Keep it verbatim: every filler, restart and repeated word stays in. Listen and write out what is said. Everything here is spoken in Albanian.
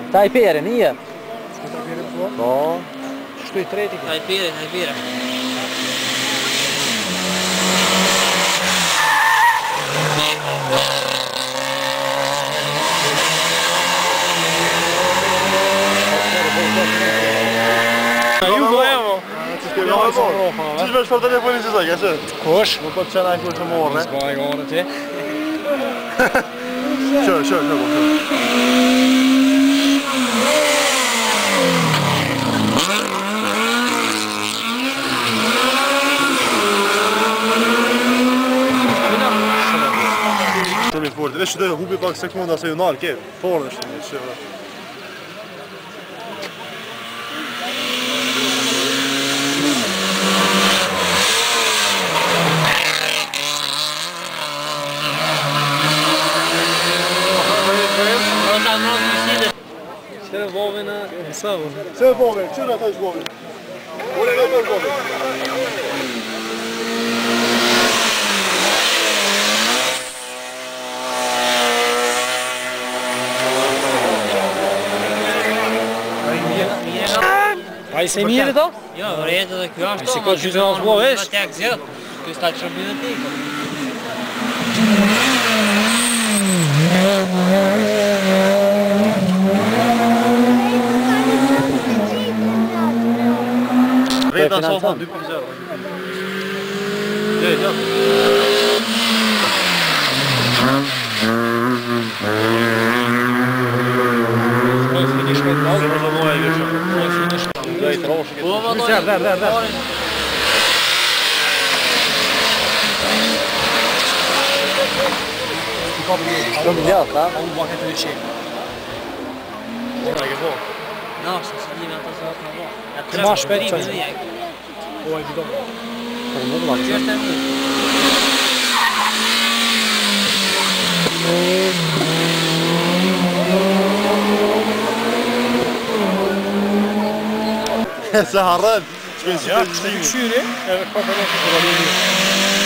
Tajperin, nije? Tajperin po? Po. Shtu i treti ke? Tajperin, Tajperin. Jugo, evo! Qysh me shpër telefonin që sa, ke që? Kush? Nuk po të qena e kur që morë, S'ba e gane ti. Qërë, qërë, qërë, qërë. Shumë i forti, dhe që dhe hupi pak sekunda se ju nalë, ke, forë dhe shumë, që vë. Qërë vovin e nësavën? Se vovin, qërë ata ishë vovin? Ure dhe për vovin. A i se mirë to? Jo, rejtë dhe kjo ashtë to. Si ka gjytë në shbo vesh? Kjo tek zjetë. Kjo s'ta që shërbjë dhe ti. Rejta sa fa, dy për zero. Dhe, ja. Där, där, där, där. Shumë gjatë, ha? Unë bëhet e në qenë. Ora, ke po. No, se si dhime ato se ka bo. Të ma shpet që që. Po e gjitho. Po nuk ma Që është e mu? Se harren, që me si Ja, të kështë e këshyri, edhe ka përdo që të rëllimi.